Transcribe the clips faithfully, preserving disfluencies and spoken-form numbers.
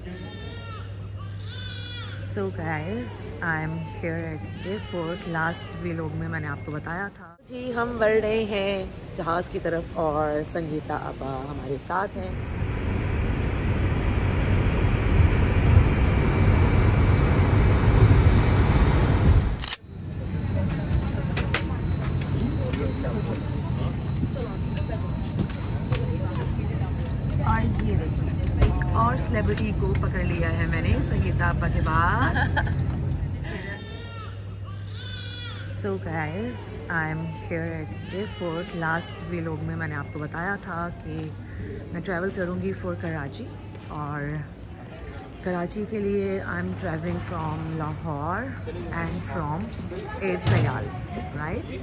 So guys, I am here at airport. Last vlog में मैंने आपको बताया था जी हम बढ़ रहे हैं जहाज़ की तरफ और संगीता आपा हमारे साथ हैं। और ये देखिए एक और सेलिब्रिटी को पकड़ लिया है मैंने संगीता आपा के बाद। So guys, I am here at airport. Last vlog में मैंने आपको बताया था कि मैं ट्रैवल करूंगी फॉर कराची, और कराची के लिए I am travelling from Lahore and from air Sial, right.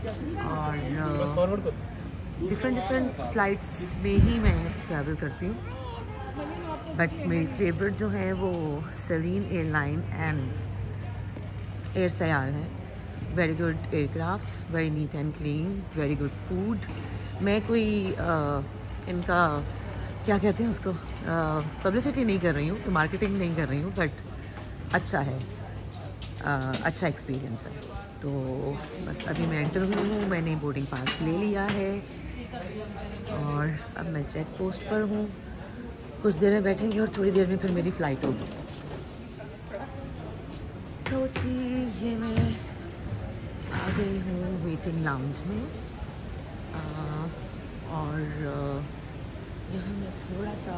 और डिफरेंट डिफरेंट फ़्लाइट्स में ही मैं ट्रैवल करती हूँ, बट मेरी फेवरेट जो है वो Serene airline and air Sial है। Very good aircrafts, very neat and clean, very good food. मैं कोई आ, इनका क्या कहते हैं उसको पब्लिसिटी नहीं कर रही हूँ, मार्केटिंग नहीं कर रही हूँ, बट अच्छा है, आ, अच्छा एक्सपीरियंस है। तो बस अभी मैं एंटर हुई हूँ, मैंने बोर्डिंग पास ले लिया है और अब मैं चेक पोस्ट पर हूँ। कुछ देर में बैठेंगे और थोड़ी देर में फिर मेरी फ़्लाइट होगी। तो जी ये मैं आ गई हूँ वेटिंग लाउंज में, आ, और यहाँ मैं थोड़ा सा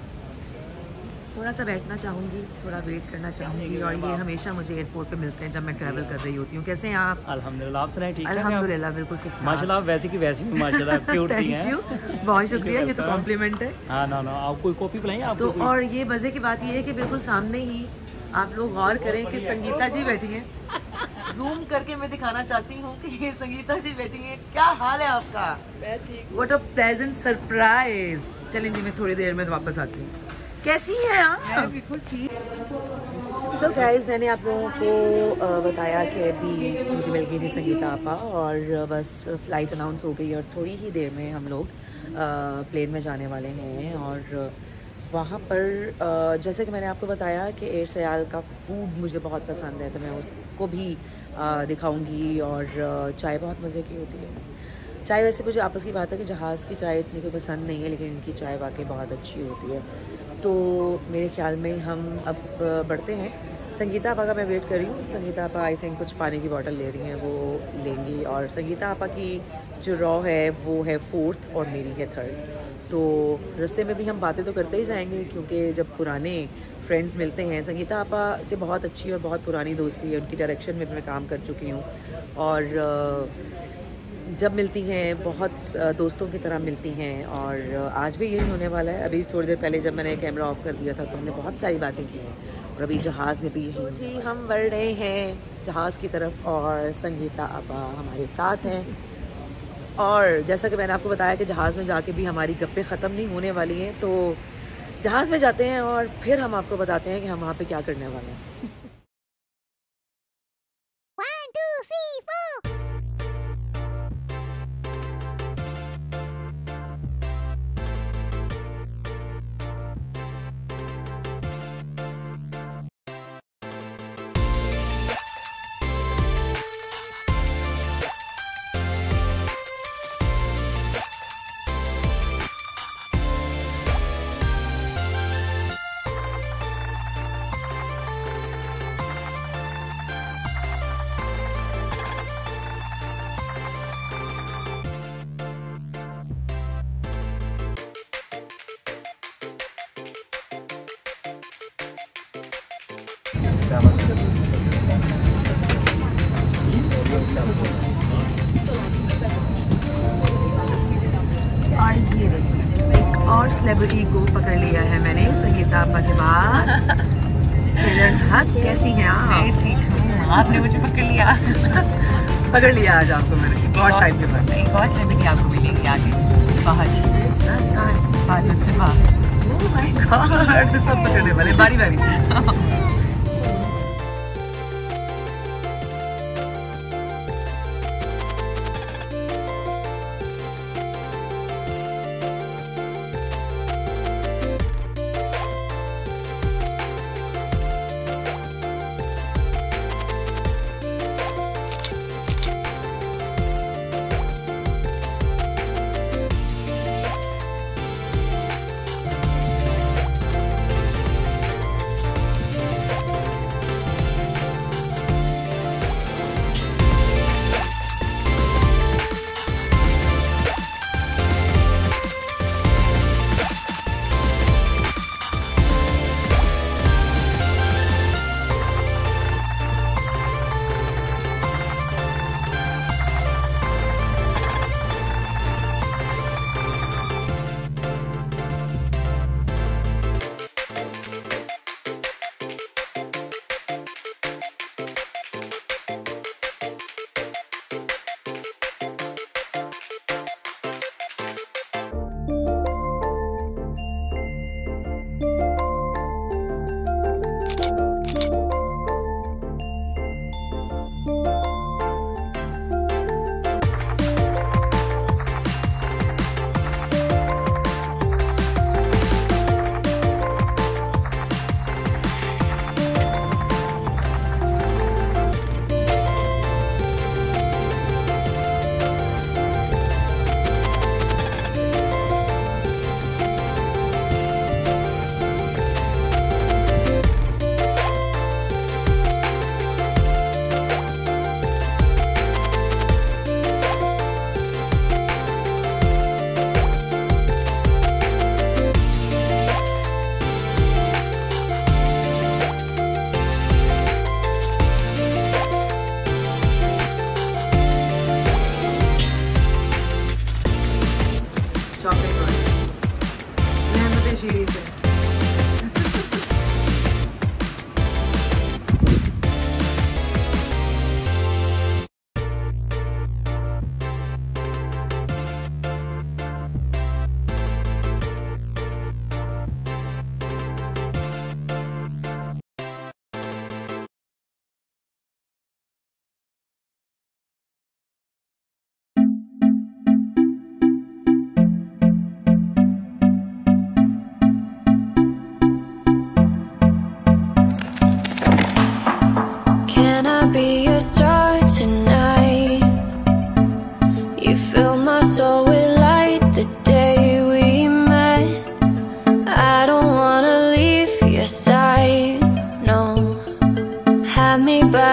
थोड़ा सा बैठना चाहूँगी, थोड़ा वेट करना चाहूँगी। और ये हमेशा मुझे एयरपोर्ट पे मिलते हैं जब मैं ट्रैवल कर रही होती हूँ। कैसे हैं आप? अल्हम्दुलिल्लाह, आप सुनाए? ठीक है अल्हम्दुलिल्लाह, बिल्कुल ठीक ठाक। माशाल्लाह, वैसे की वैसी माशाल्लाह क्यूट सी हैं। थैंक यू, बहुत शुक्रिया, ये तो कॉम्प्लीमेंट है। हाँ ना ना, आप कोई कॉफ़ी पिलाएं आप तो और ये मज़े की बात ये है कि बिल्कुल सामने ही आप लोग गौर करें कि संगीता जी बैठी हैं। जूम करके मैं दिखाना चाहती हूँ कि ये संगीता जी बैठी हैं। क्या हाल है आपका? What a pleasant surprise. चलें जी, मैं थोड़ी देर में वापस आती हूँ। कैसी हैं आप? बिल्कुल ठीक। सो गाइस, मैंने आप लोगों को बताया कि अभी मुझे मिल गई थी संगीता आपा, और बस फ़्लाइट अनाउंस हो गई और थोड़ी ही देर में हम लोग प्लेन में जाने वाले हैं। और वहाँ पर जैसे कि मैंने आपको बताया कि एयर सयाल का फूड मुझे बहुत पसंद है, तो मैं उसको भी दिखाऊंगी। और चाय बहुत मज़े की होती है। चाय वैसे मुझे आपस की बात है कि जहाज़ की चाय इतनी कोई पसंद नहीं है, लेकिन इनकी चाय वाकई बहुत अच्छी होती है। तो मेरे ख्याल में हम अब बढ़ते हैं। संगीता आपा का मैं वेट कर रही हूँ। संगीता आपा आई थिंक कुछ पानी की बोतल ले रही हैं, वो लेंगी। और संगीता आपा की जो रॉ है वो है फोर्थ और मेरी है थर्ड। तो रास्ते में भी हम बातें तो करते ही जाएंगे, क्योंकि जब पुराने फ्रेंड्स मिलते हैं, संगीता आपा से बहुत अच्छी और बहुत पुरानी दोस्ती है, उनकी डायरेक्शन में भी मैं काम कर चुकी हूँ। और जब मिलती हैं बहुत दोस्तों की तरह मिलती हैं, और आज भी यही होने वाला है। अभी थोड़ी देर पहले जब मैंने कैमरा ऑफ कर दिया था तो हमने बहुत सारी बातें की हैं, और अभी जहाज़ में भी यही जी हम बढ़ रहे हैं जहाज़ की तरफ और संगीता आपा हमारे साथ हैं। और जैसा कि मैंने आपको बताया कि जहाज़ में जाके भी हमारी गप्पें ख़त्म नहीं होने वाली हैं, तो जहाज़ में जाते हैं और फिर हम आपको बताते हैं कि हम वहाँ पे क्या करने वाले हैं। और ये देखिए एक और सेलिब्रिटी को पकड़ लिया है मैंने संगीता आपा के बाद। कैसी हैं आप? मैं ठीक हूँ, आपने मुझे पकड़ लिया। पकड़ लिया आज आपको मैंने बहुत टाइम के बाद। एक और सेलिब्रिटी आपको मिलेगी आगे बाहर बाहर बस बाहर। ओह माय गॉड, सब पकड़ने वाले बारी बारी।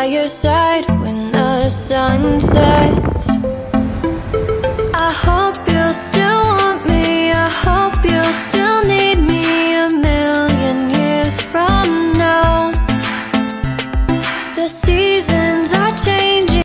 by your side when the sun sets. I hope you'll still want me, I hope you'll still need me a million years from now. The season